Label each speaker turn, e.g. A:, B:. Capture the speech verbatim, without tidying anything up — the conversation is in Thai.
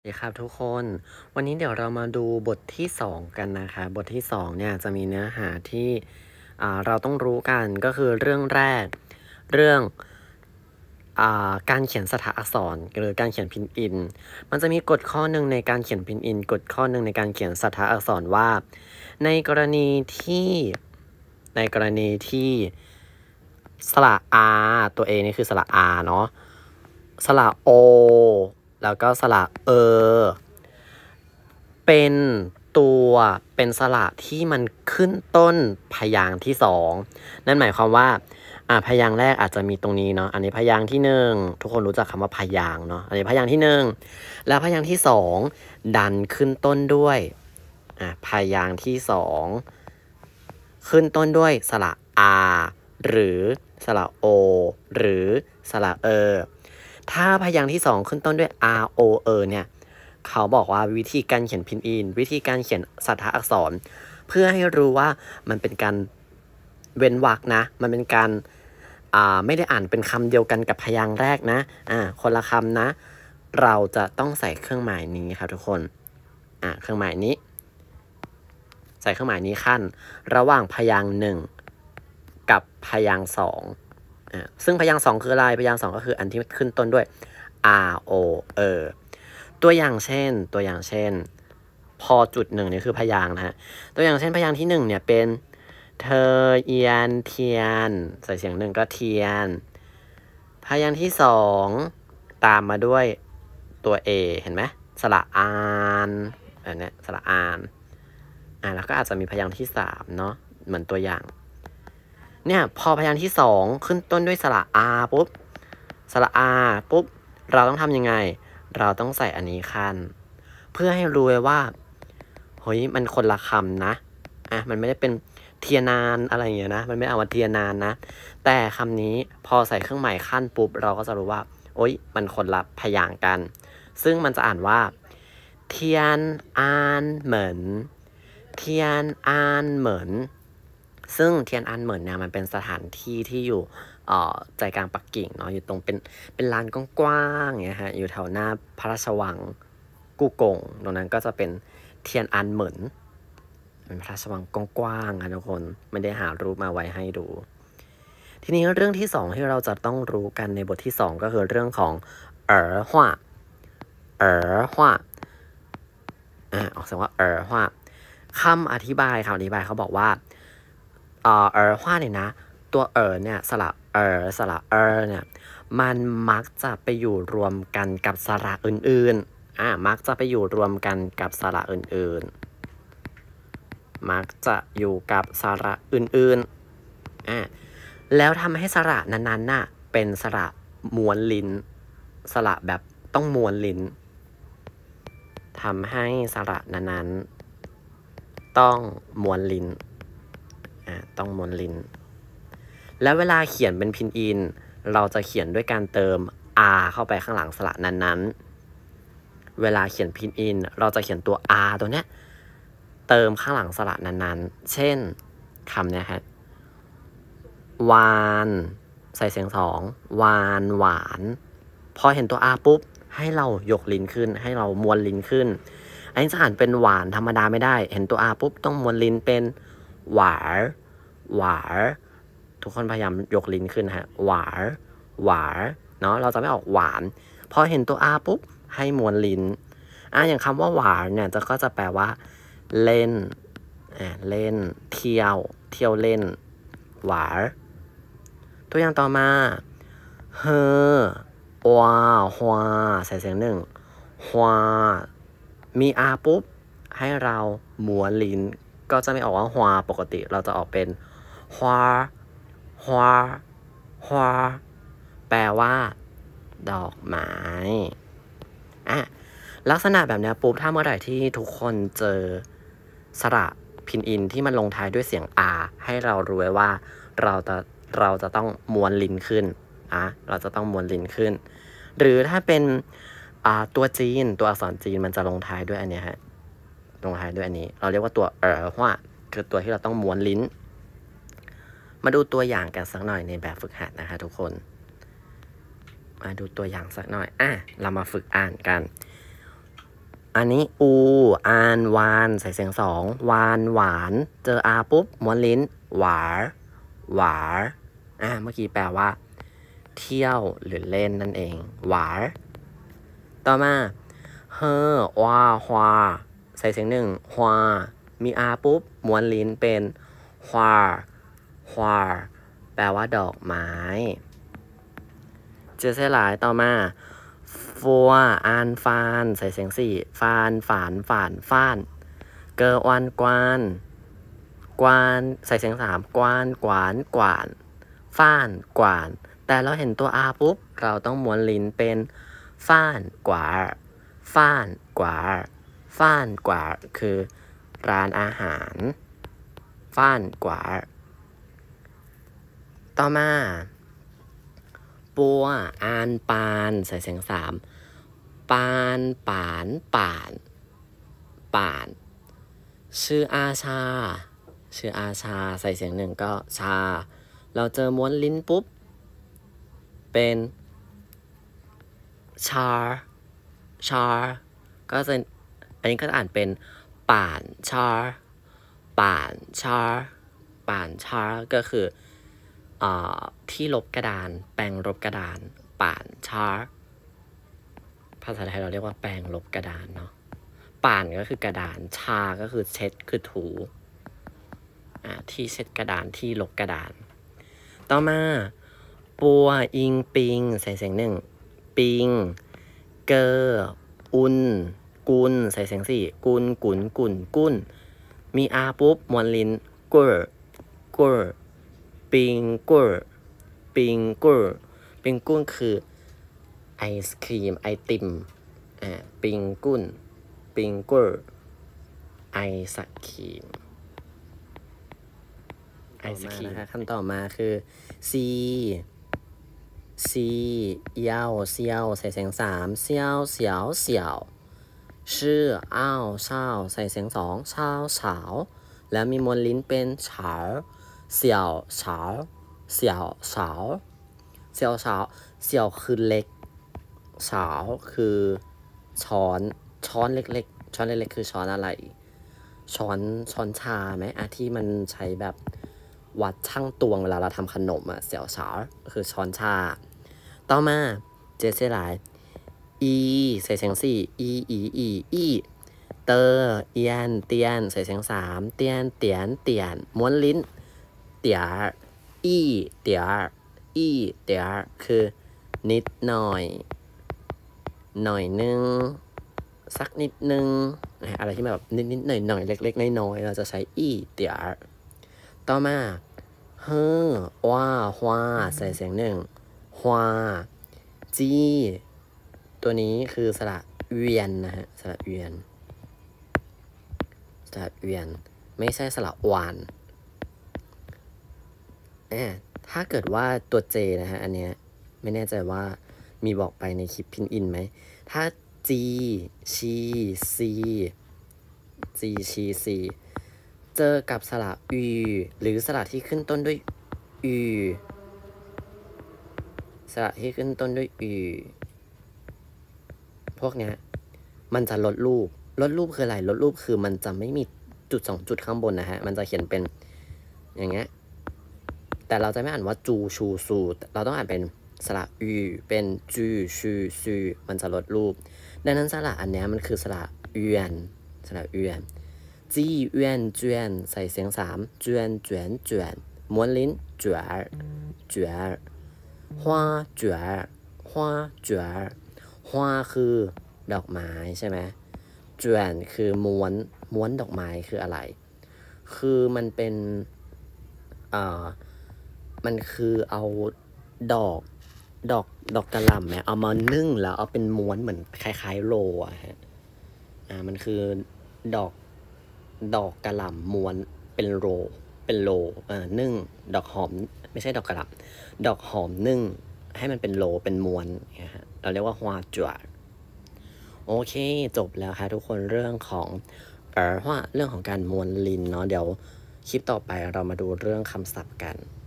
A: สวัสดีครับทุกคนวันนี้เดี๋ยวเรามาดูบทที่สองกันนะคะบทที่สองเนี่ยจะมีเนื้อหาที่อ่าเราต้องรู้กันก็คือเรื่องแรกเรื่องอ่าการเขียนสถาอักษรหรือการเขียนพินอินมันจะมีกฎข้อหนึ่งในการเขียนพินอินกฎข้อหนึ่งในการเขียนสถาอักษรว่าในกรณีที่ในกรณีที่สระ R ตัว A นี่คือสระ R เนาะสระ O แล้วก็สระเออเป็นตัวเป็นสระที่มันขึ้นต้นพยางค์ที่สองนั่นหมายความว่าอ่าพยางค์แรกอาจจะมีตรงนี้เนาะอันนี้พยางค์ที่หนึ่งทุกคนรู้จักคำว่าพยางค์เนาะอันนี้พยางค์ที่หนึ่งแล้วพยางค์ที่สองดันขึ้นต้นด้วยอ่าพยางค์ที่สองขึ้นต้นด้วยสระ R หรือสระ O หรือสระเออถ้าพยางค์ที่สองขึ้นต้นด้วย R O เออเนี่ยเขาบอกว่าวิธีการเขียนพินอินวิธีการเขียนสถาอักษรเพื่อให้รู้ว่ามันเป็นการเว้นวรรคนะมันเป็นการอ่าไม่ได้อ่านเป็นคำเดียวกันกับพยางค์แรกนะอ่าคนละคำนะเราจะต้องใส่เครื่องหมายนี้ครับทุกคนอ่าเครื่องหมายนี้ใส่เครื่องหมายนี้ขั้นระหว่างพยางค์หนึ่งกับพยางค์สองอ่าซึ่งพยางค์สองคืออะไรพยางค์สองก็คืออันที่ขึ้นต้นด้วย R O เออตัวอย่างเช่นตัวอย่างเช่นพอจุดหนึ่งนี่คือพยางค์นะฮะตัวอย่างเช่นพยางค์ที่หนึ่งเนี่ยเป็นเธอเอียนเทียนใส่เสียงหนึ่งก็เทียนพยางค์ที่สองตามมาด้วยตัว A เห็นไหมสระอานอันนี้สระอานอ่าแล้วก็อาจจะมีพยางค์ที่สามเนาะเหมือนตัวอย่างเนี่ยพอพยางค์ที่สองขึ้นต้นด้วยสระ R ปุ๊บสระ R ปุ๊บเราต้องทำยังไงเราต้องใส่อันนี้ขั้นเพื่อให้รู้เลยว่าเฮ้ยมันคนละคำนะอ่ะมันไม่ได้เป็นเทียนานอะไรอย่างเงี้ยนะมันไม่เอามาเทียนานนะแต่คำนี้พอใส่เครื่องหมายขั้นปุ๊บเราก็จะรู้ว่าโอ๊ยมันคนละพยางค์กันซึ่งมันจะอ่านว่าเทียนอานเหมือนเทียนอานเหมือนซึ่งเทียนอันเหมินเนี่ยมันเป็นสถานที่ที่อยู่ใจกลางปักกิ่งเนาะอยู่ตรงเป็นเป็นลานกว้างๆอย่างเงี้ยฮะอยู่แถวหน้าพระราชวังกู่กงตรงนั้นก็จะเป็นเทียนอันเหมินเป็นพระราชวังกว้างๆค่ะทุกคนไม่ได้หารูปมาไว้ให้ดู ทีนี้เรื่องที่สองที่เราจะต้องรู้กันในบทที่สองก็คือเรื่องของเอ๋อหว่าเอ๋อหว่าอ่าออกเสียงว่าเอ๋อหว่าคำอธิบายคำอธิบายเขาบอกว่าเอ่อเอ๋อหว่าเนี่ยนะตัวเอ๋อเนี่ยสระเอ๋อสระเอ๋อเนี่ยมันมักจะไปอยู่รวมกันกับสระอื่นๆอ่ามักจะไปอยู่รวมกันกับสระอื่นๆมักจะอยู่กับสระอื่นๆอ่าแล้วทำให้สระนั้นๆน่ะเป็นสระม้วนลิ้นสระแบบต้องม้วนลิ้นทำให้สระนั้นๆต้องม้วนลิ้นอ่าต้องม้วนลิ้นแล้วเวลาเขียนเป็นพินอินเราจะเขียนด้วยการเติม r เข้าไปข้างหลังสระนั้นๆเวลาเขียนพินอินเราจะเขียนตัว r ตัวเนี้ยเติมข้างหลังสระนั้นๆเช่นคำเนี้ยครับวานใส่เสียงสองวานหวานพอเห็นตัว R ปุ๊บให้เรายกลิ้นขึ้นให้เรามวนลิ้นขึ้นอันนี้จะอ่านเป็นหวานธรรมดาไม่ได้เห็นตัว R ปุ๊บต้องมวนลิ้นเป็นหวานหวานทุกคนพยายามยกลิ้นขึ้นฮะหวานหวานเนาะเราจะไม่ออกหวานพอเห็นตัว R ปุ๊บให้มวนลิ้นอ่ะอย่างคำว่าหวานเนี่ยจะก็จะแปลว่าเล่นอ่าเล่นเที่ยวเที่ยวเล่นหวานตัวอย่างต่อมาเฮอว้าฮวาใส่เสียงหนึ่งฮวามีอาปุ๊บให้เราม้วนลิ้นก็จะไม่ออกว่าฮวาปกติเราจะออกเป็นฮวาฮวาฮวาแปลว่าดอกไม้อ่ะลักษณะแบบนี้ปุ๊บถ้าเมื่อไหร่ที่ทุกคนเจอสระพินอินที่มันลงท้ายด้วยเสียง R ให้เรารู้ไว้ว่าเราจะเราจะต้องม้วนลิ้นขึ้นอ่ะเราจะต้องม้วนลิ้นขึ้นหรือถ้าเป็นอ่าตัวจีนตัวอักษรจีนมันจะลงท้ายด้วยอันนี้ฮะลงท้ายด้วยอันนี้เราเรียกว่าตัวเอ๋อว่าคือตัวที่เราต้องม้วนลิ้นมาดูตัวอย่างกันสักหน่อยในแบบฝึกหัดนะคะทุกคนมาดูตัวอย่างสักหน่อยอ่ะเรามาฝึกอ่านกันอันนี้อูอานวานใส่เสียงสองวานหวานเจออาปุ๊บม้วนลิ้นหวาหวาอ่าเมื่อกี้แปลว่าเที่ยวหรือเล่นนั่นเองหวาต่อมาเฮอวาฮวาใส่เสียงหนึ่งฮวามีอาปุ๊บม้วนลิ้นเป็นฮวาฮวาแปลว่าดอกไม้เจอเสหลายต่อมาฟัวอานฟานใส่เสียงสี่ฟานฝานฝานฟ้านเกอวานกวานกวานใส่เสียงสามกวานกวานกวานฟ้านกวานแต่เราเห็นตัวอาปุ๊บเราต้องม้วนลิ้นเป็นฟ้านกวาฟ้านกวาฟ้านกวาคือร้านอาหารฟ้านกวาต่อมาปัวอานปานใส่เสียงสามปานปานป่านป่านชื่ออาชาชื่ออาชาใส่เสียงหนึ่งก็ชาเราเจอม้วนลิ้นปุ๊บเป็นชาชาก็จะอันนี้ก็จะอ่านเป็นป่านชาป่านชาป่านชาก็คืออ่าที่ลบกระดานแปรงลบกระดานป่านชาภาษาไทยเราเรียกว่าแปรงลบกระดานเนาะป่านก็คือกระดานชาก็คือเช็ดคือถูอ่าที่เช็ดกระดานที่ลบกระดานต่อมาปัวอิงปิงใส่เสียงหนึ่งปิงเกออุนกุนใส่เสียงสี่กุนกุนกุนกุนมีอาปุ๊บมวนลิ้นกุรกุรปิงกุรปิงกุรปิงกุนคือไอศครีมไอติมอ่าปิงกุนปิงกุรไอศครีมไอศครีมนะคะคำต่อมาคือซีซีเยาเซียวใส่เสียงสามเซียวเสียวเสี่ยวชื่ออ้าวเช่าใส่เสียงสองเช่าเฉาแล้วมีมวลลิ้นเป็นเฉาเสี่ยวเฉาเสี่ยวเฉาเสี่ยวเฉาเสี่ยวคือเล็กเฉาคือช้อนช้อนเล็กๆช้อนเล็กๆคือช้อนอะไรช้อนช้อนชาไหมอะที่มันใช้แบบวัดช่างตวงเวลาเราทำขนมอะเสี่ยวเฉาคือช้อนชาต่อมาเจเซหลายอีใส่เสียงสี่อีอีอีอีเตอเอียนเตียนใส่เสียงสามเตียนเตียนเตียนม้วนลิ้นเตียอีเตียอีเตียคือนิดหน่อยหน่อยนึงสักนิดนึงอะไรที่แบบนิดนิดหน่อยหน่อยเล็กๆน้อยๆเราจะใช้อีเตียต่อมาเฮ้อว่าฮวาใส่เสียงหนึ่งฮวาจีตัวนี้คือสระเวียนนะฮะสระเวียนสระเวียนไม่ใช่สระวานแอบถ้าเกิดว่าตัวเจนะฮะอันเนี้ยไม่แน่ใจว่ามีบอกไปในคลิปพินอินไหมถ้าจีชีซีจีชีซีเจอกับสระอูหรือสระที่ขึ้นต้นด้วยอูสระที่ขึ้นต้นด้วยอูพวกเนี้ยมันจะลดรูปลดรูปคืออะไรลดรูปคือมันจะไม่มีจุดสองจุดข้างบนนะฮะมันจะเขียนเป็นอย่างเงี้ยแต่เราจะไม่อ่านว่าจูชูซูเราต้องอ่านเป็นสระอูเป็นจูชูซูมันจะลดรูปดังนั้นสระอันเนี้ยมันคือสระเวียนสระเวียนจีเวียนเจียนใส่เสียงสามเจียนเจียนเจียนม้วนลิ้นเจียเจียฮวาเจียฮวาเจียฮวาคือดอกไม้ใช่ไหมเจียนคือม้วนม้วนดอกไม้คืออะไรคือมันเป็นอ่ามันคือเอาดอกดอกดอกกระหล่ำเนี่ยเอามานึ่งแล้วเอาเป็นม้วนเหมือนคล้ายๆโรอะฮะอ่ามันคือดอกดอกกระหล่ำม้วนเป็นโรเป็นโรอ่านึ่งดอกหอมไม่ใช่ดอกกระหล่ำดอกหอมนึ่งให้มันเป็นโรเป็นม้วนนะฮะเราเรียกว่าฮวาจวดโอเคจบแล้วค่ะทุกคนเรื่องของเออว่าเรื่องของการม้วนลิ้นเนาะเดี๋ยวคลิปต่อไปเรามาดูเรื่องคำศัพท์กัน